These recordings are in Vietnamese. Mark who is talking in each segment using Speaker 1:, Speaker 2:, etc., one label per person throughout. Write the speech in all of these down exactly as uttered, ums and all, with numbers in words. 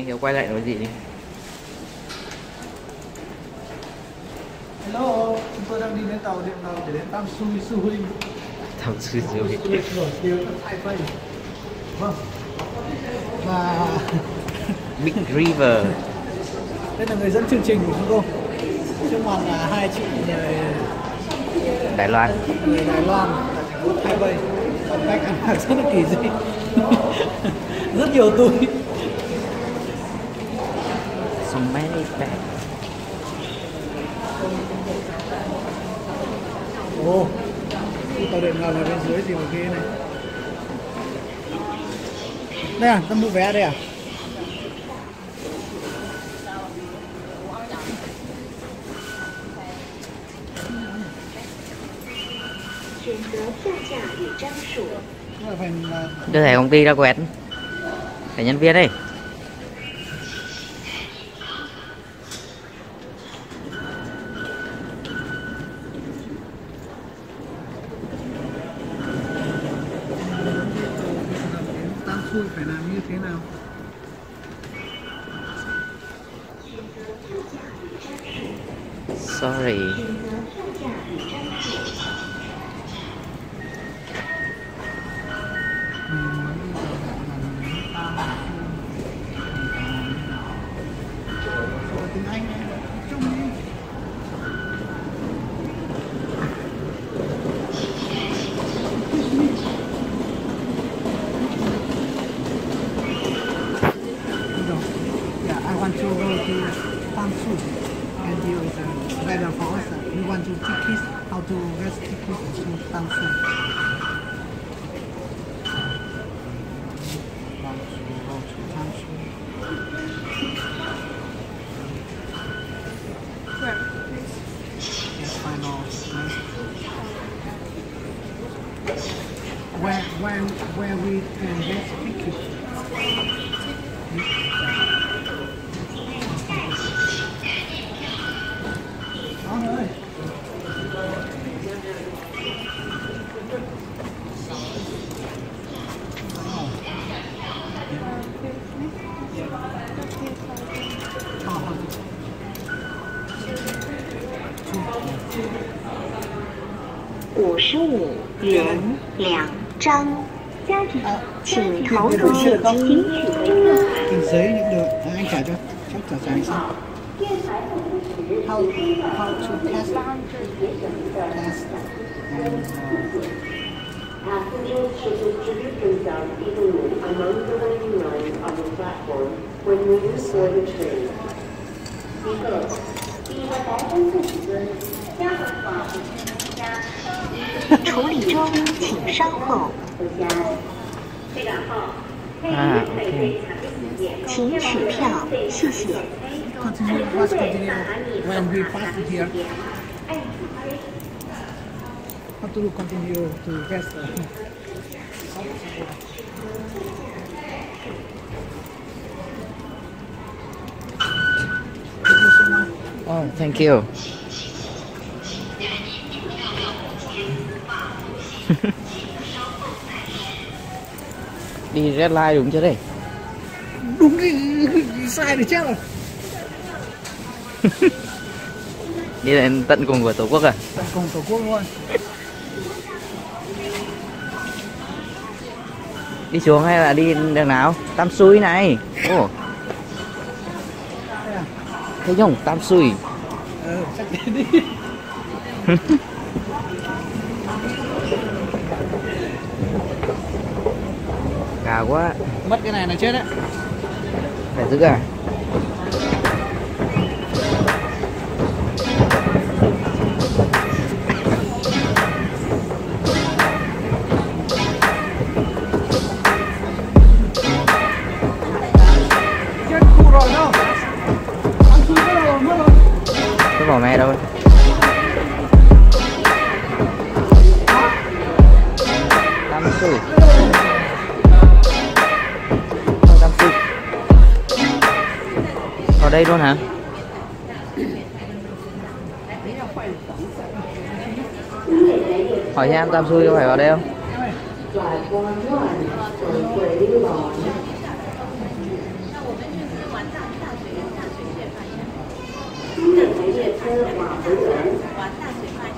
Speaker 1: Hiếu quay lại nói gì đi.
Speaker 2: Hello, chúng tôi đang đi đến tàu điện ngầm để đến Tam Sui Sư Huynh.
Speaker 1: Tam Sui Sư Huynh.
Speaker 2: Du lịch nổi tiếng ở Taipei. Vâng. Và
Speaker 1: Big River.
Speaker 2: đây là người dẫn chương trình của chúng tôi. Trước mặt là hai chị người
Speaker 1: Đài Loan.
Speaker 2: Người Đài Loan ở thành phố Taipei. Phong cách ăn mặc rất là kỳ dị. Rất nhiều túi.
Speaker 1: So many bags.
Speaker 2: Ồ, oh, tàu điện ngầm ở bên dưới thì một cái này. Đây à, ta mua vé đây à?
Speaker 1: Đưa thẻ công ty ra quẹt. Thẻ nhân viên đây.
Speaker 2: Tam Sui phải làm như thế nào?
Speaker 1: Sorry.
Speaker 2: Tiếng Anh chung đi. Yeah, I want to go to Tam Sui, and you is uh, better for us. We want to tickets, how to get tickets to Tam Sui. Want to go to Tam Sui.
Speaker 3: Where?
Speaker 2: Yes, final. Where, where, where we can get tickets.
Speaker 4: 五十五元两张，家庭请投入现金。
Speaker 2: Từng giấy những được à, anh trả cho chắc trả trả anh xong. How how to test test and
Speaker 5: Passengers should distribute themselves evenly among the waiting lines on the platform when moving toward the train.
Speaker 4: 处理中，请稍后。
Speaker 1: À, ok.
Speaker 4: 请取票，谢谢。
Speaker 2: continue let's continue when we pass here. How to continue to guess the
Speaker 1: Oh, thank you. Đi red line đúng chưa đây?
Speaker 2: đúng cái sai thì chết rồi.
Speaker 1: Đi đến tận cùng của Tổ quốc à?
Speaker 2: Tận cùng Tổ quốc luôn.
Speaker 1: Đi xuống hay là đi đường nào? Tam Sui này. Ồ. Oh. Thấy không? Tam Sui.
Speaker 2: Ừ, chắc đi.
Speaker 1: Gà quá.
Speaker 2: Mất cái này là chết đấy.
Speaker 1: Phải giữ à?
Speaker 2: Chết khu rồi đâu. Ăn chui cái rồi mất rồi.
Speaker 1: Cái bỏ mẹ đâu. Tam Sui. Tam Sui. Ở đây luôn hả? Hỏi xem Tam Sui có phải vào đây không?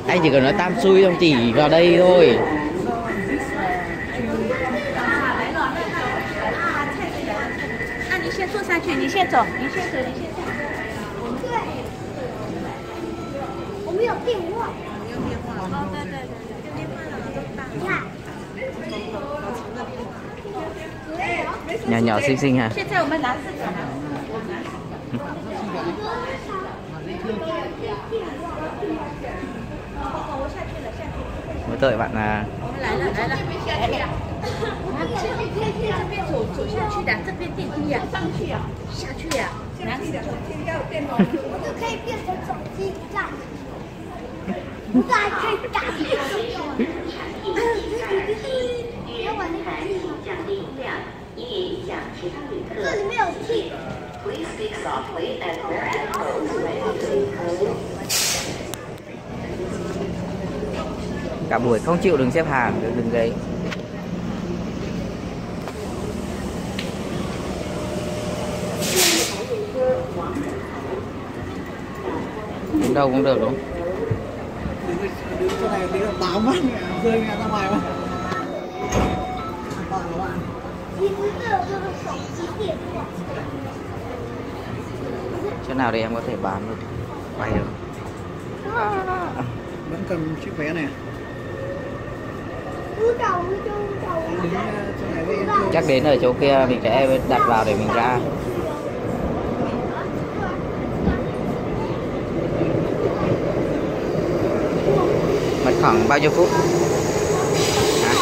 Speaker 1: Anh chỉ cần nói tam xui xong chỉ vào đây thôi. Nhỏ nhỏ xinh xinh hả? Mới đợi bạn à.
Speaker 3: 来了来了，来了。这边走走下去的，这边电梯呀，上去呀，下去呀。哪里的？
Speaker 6: 我就可以变成手机站，不过还可以打电话。要玩那个机，
Speaker 5: 降低音量，以影响其他旅客。
Speaker 6: 这里面有气。
Speaker 5: Please speak softly and wear headphones when listening.
Speaker 1: Cả buổi không chịu đứng xếp hàng, đứng đấy. Đứng đâu cũng được đúng không?
Speaker 2: Đứng chỗ này tí là báo mắt rơi ra ngoài không? An toàn các bạn.
Speaker 6: 其实这有就是手机电话。
Speaker 1: Chỗ nào đây em có thể bán được, quay được.
Speaker 2: Vẫn cần chiếc vé này.
Speaker 6: Cứ đầu cứ đầu.
Speaker 2: Đứng chỗ này với em chơi.
Speaker 1: Chắc đến ở chỗ kia mình sẽ đặt vào để mình ra. Mất khoảng bao nhiêu phút? À.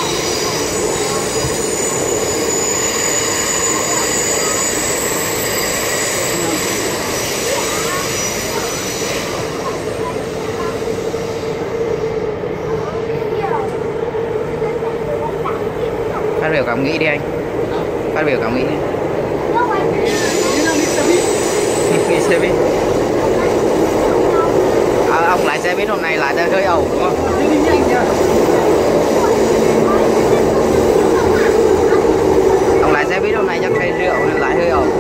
Speaker 1: Phát biểu cảm nghĩ đi anh. Phát biểu cảm nghĩ đi. Đi xe buýt. À, ông lái xe buýt hôm nay lái ra hơi ẩu đúng không? Ông lái xe buýt hôm nay chắc say rượu nên lái hơi ẩu.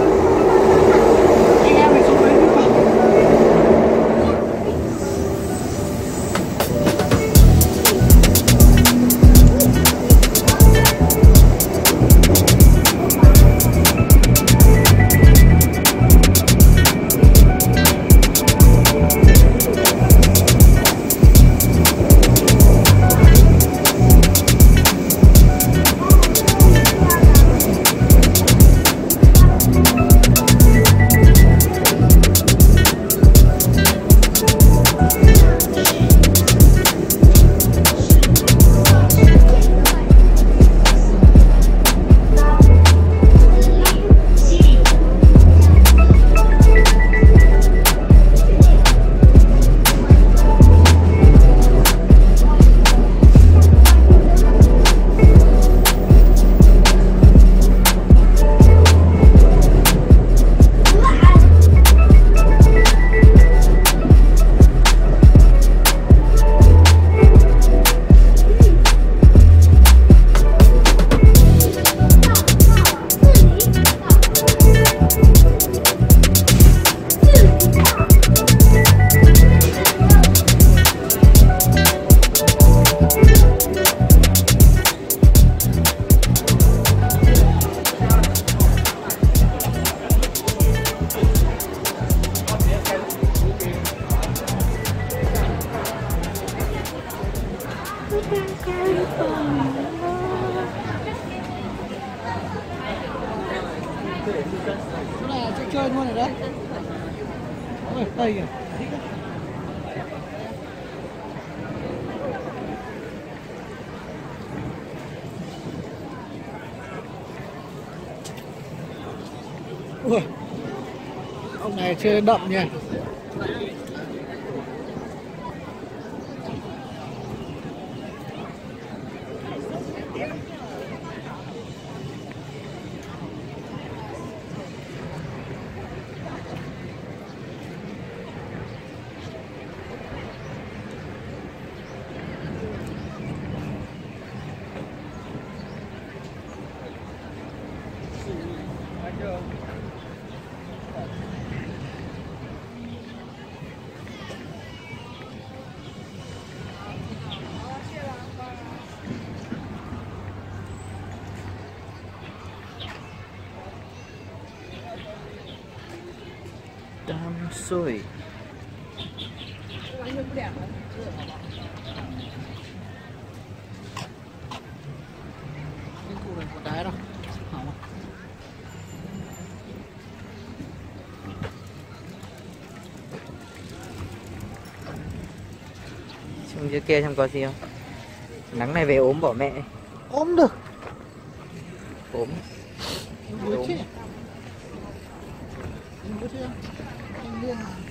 Speaker 2: Chỗ này là chỗ chơi luôn rồi đấy. Ôi, đây kìa. Ui, ông này chơi đậm nha.
Speaker 1: Đam xuôi.
Speaker 2: Cái cụ này có đá đâu. Hỏng không?
Speaker 1: Xuống dưới kia xem có gì không. Nắng này về ốm bỏ mẹ.
Speaker 2: Ôm được.
Speaker 1: Ốm.
Speaker 2: Bố chứ. Bố chứ. Anh Liên